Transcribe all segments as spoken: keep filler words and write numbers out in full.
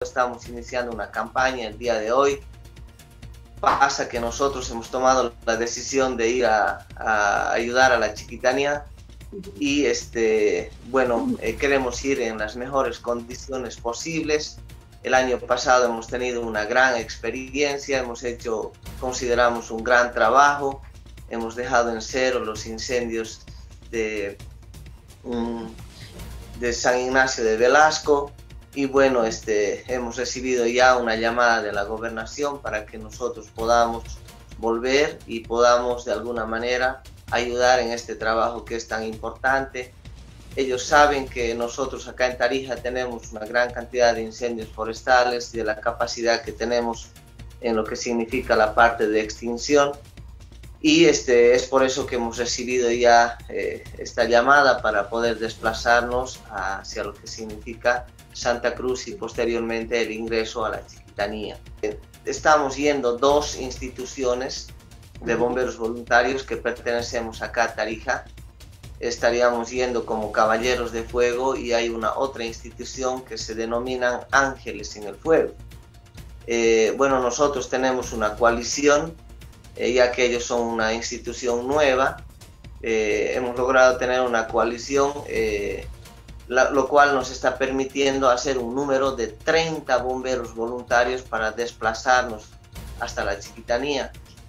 estamos iniciando una campaña el día de hoy. Pasa que nosotros hemos tomado la decisión de ir a, a ayudar a la Chiquitania y este, bueno, eh, queremos ir en las mejores condiciones posibles. El año pasado hemos tenido una gran experiencia, hemos hecho, consideramos, un gran trabajo, hemos dejado en cero los incendios de, um, de San Ignacio de Velasco. Y bueno, este, hemos recibido ya una llamada de la gobernación para que nosotros podamos volver y podamos de alguna manera ayudar en este trabajo que es tan importante. Ellos saben que nosotros acá en Tarija tenemos una gran cantidad de incendios forestales y de la capacidad que tenemos en lo que significa la parte de extinción. Y este, es por eso que hemos recibido ya eh, esta llamada para poder desplazarnos hacia lo que significa Santa Cruz y posteriormente el ingreso a la Chiquitanía. Estamos yendo dos instituciones de bomberos voluntarios que pertenecemos acá a Tarija. Estaríamos yendo como Caballeros de Fuego y hay una otra institución que se denominan Ángeles en el Fuego. Eh, bueno, nosotros tenemos una coalición, eh, ya que ellos son una institución nueva. Eh, hemos logrado tener una coalición eh, La, lo cual nos está permitiendo hacer un número de treinta bomberos voluntarios para desplazarnos hasta la Chiquitanía.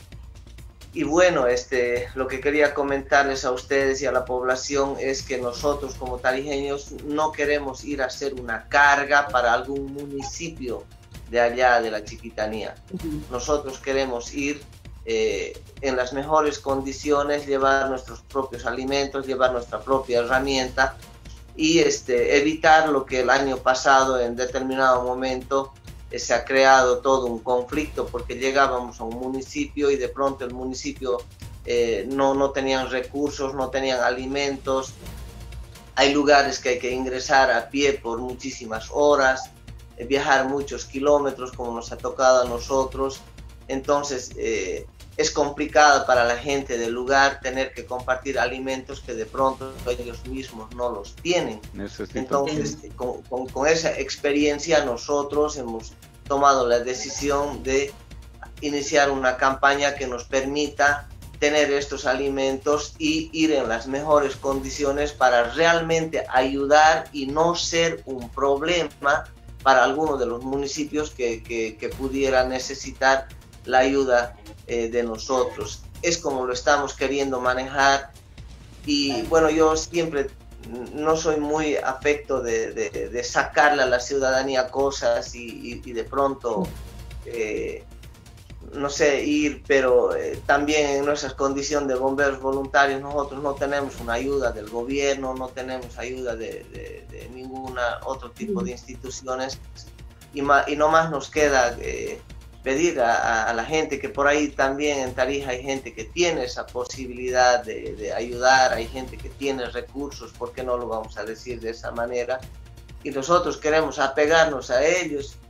Y bueno, este, lo que quería comentarles a ustedes y a la población es que nosotros como tarijeños no queremos ir a hacer una carga para algún municipio de allá de la Chiquitanía. Nosotros queremos ir eh, en las mejores condiciones, llevar nuestros propios alimentos, llevar nuestra propia herramienta, y este, evitar lo que el año pasado en determinado momento eh, se ha creado todo un conflicto, porque llegábamos a un municipio y de pronto el municipio eh, no, no tenían recursos, no tenían alimentos. Hay lugares que hay que ingresar a pie por muchísimas horas, eh, viajar muchos kilómetros como nos ha tocado a nosotros. Entonces eh, es complicado para la gente del lugar tener que compartir alimentos que de pronto ellos mismos no los tienen. Necesito. Entonces, con, con, con esa experiencia nosotros hemos tomado la decisión de iniciar una campaña que nos permita tener estos alimentos y ir en las mejores condiciones para realmente ayudar y no ser un problema para algunos de los municipios que, que, que pudieran necesitar la ayuda eh, de nosotros. Es como lo estamos queriendo manejar. Y bueno, yo siempre no soy muy afecto de, de, de sacarle a la ciudadanía cosas y, y, y de pronto eh, no sé, ir, pero eh, también en nuestra condición de bomberos voluntarios nosotros no tenemos una ayuda del gobierno, no tenemos ayuda de, de, de ningún otro tipo de instituciones, y, ma, y no más nos queda eh, pedir a, a la gente que por ahí también en Tarija hay gente que tiene esa posibilidad de, de ayudar, hay gente que tiene recursos, ¿por qué no lo vamos a decir de esa manera? Y nosotros queremos apegarnos a ellos